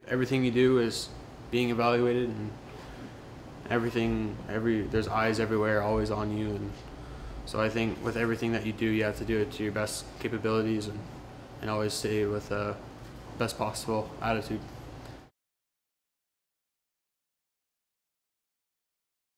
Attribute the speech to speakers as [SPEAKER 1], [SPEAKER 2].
[SPEAKER 1] everything you do is being evaluated, and there's eyes everywhere, always on you. And so I think with everything that you do, you have to do it to your best capabilities and always stay with the best possible attitude.